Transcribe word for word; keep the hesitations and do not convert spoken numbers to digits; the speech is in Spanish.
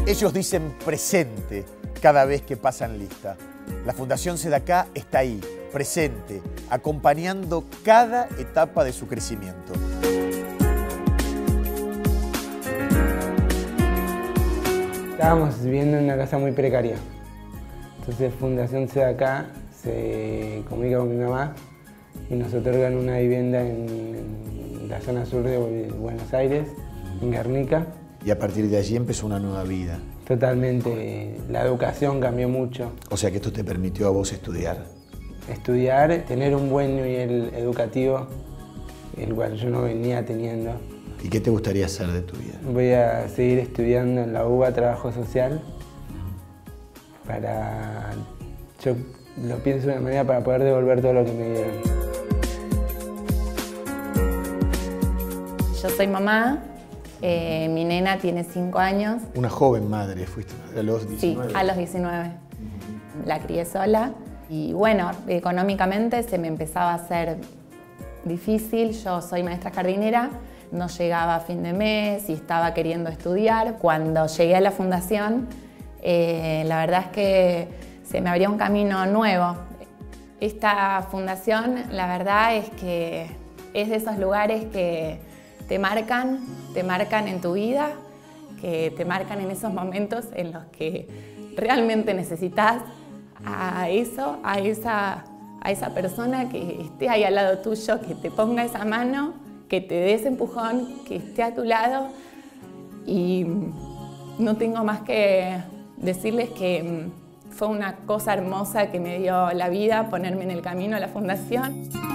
Ellos dicen presente cada vez que pasan lista. La Fundación SEDACA está ahí, presente, acompañando cada etapa de su crecimiento. Estábamos viviendo en una casa muy precaria. Entonces Fundación SEDACA se comunica con mi mamá y nos otorgan una vivienda en, en la zona sur de Buenos Aires, en Guernica. Y a partir de allí empezó una nueva vida. Totalmente. La educación cambió mucho. O sea que esto te permitió a vos estudiar. Estudiar, tener un buen nivel educativo, el cual yo no venía teniendo. ¿Y qué te gustaría hacer de tu vida? Voy a seguir estudiando en la U B A Trabajo Social para, yo lo pienso de una manera para poder devolver todo lo que me dieron. Yo soy mamá, eh, mi nena tiene cinco años. Una joven madre, fuiste madre a los diecinueve. Sí, a los diecinueve. Uh-huh. La crié sola y bueno, económicamente se me empezaba a hacer difícil. Yo soy maestra jardinera, no llegaba a fin de mes y estaba queriendo estudiar. Cuando llegué a la fundación, eh, la verdad es que se me abrió un camino nuevo. Esta fundación, la verdad es que es de esos lugares que te marcan, te marcan en tu vida, que te marcan en esos momentos en los que realmente necesitas a eso, a esa, a esa persona que esté ahí al lado tuyo, que te ponga esa mano, que te dé ese empujón, que esté a tu lado. Y no tengo más que decirles que fue una cosa hermosa que me dio la vida, ponerme en el camino a la fundación.